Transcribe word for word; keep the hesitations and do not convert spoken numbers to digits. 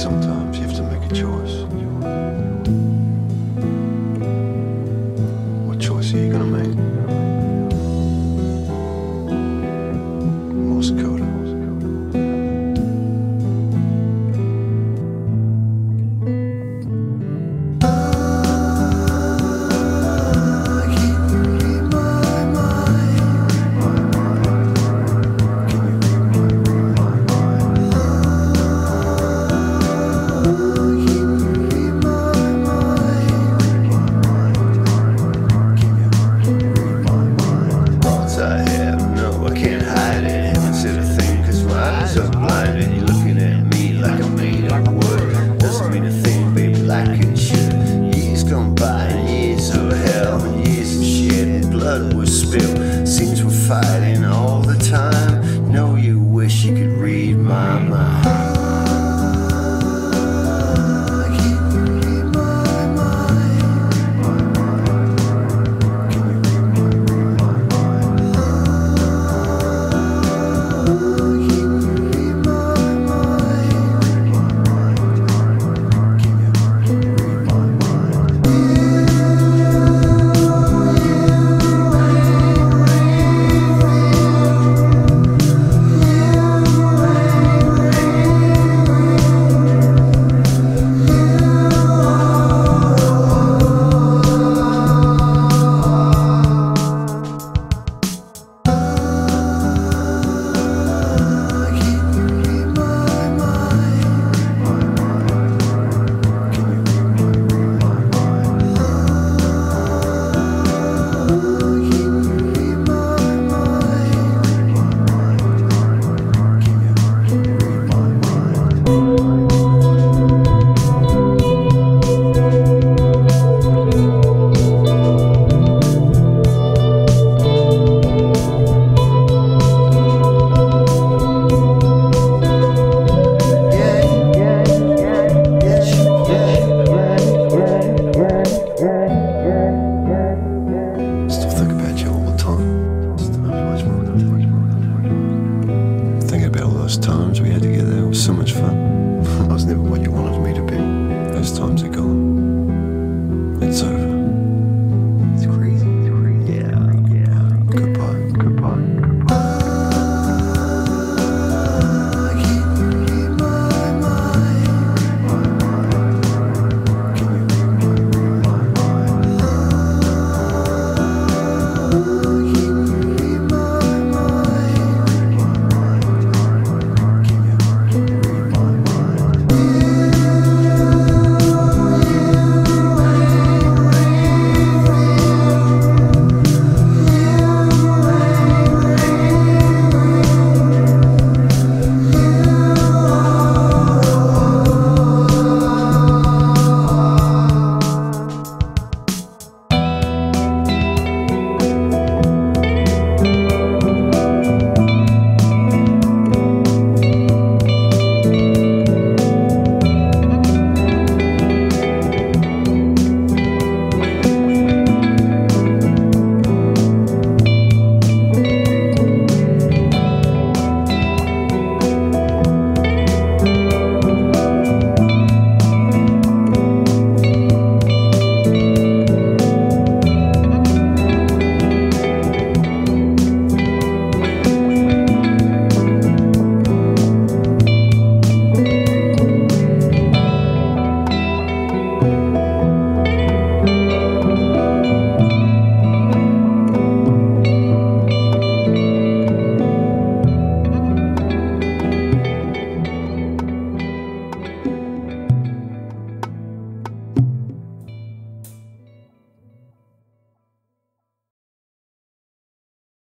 Sometimes you have to make a choice. What choice are you gonna make? Morsecoder. So blinded, you're looking at me like I'm made of wood. Doesn't mean a thing, baby, like it should. Years gone by, and years of hell, and years of shit, and blood was spilled. Seems we're fighting all the time. Know you wish you could read my mind. Those times we had together, it was so much fun. I was never what you wanted me to be. Those times are gone. It's over.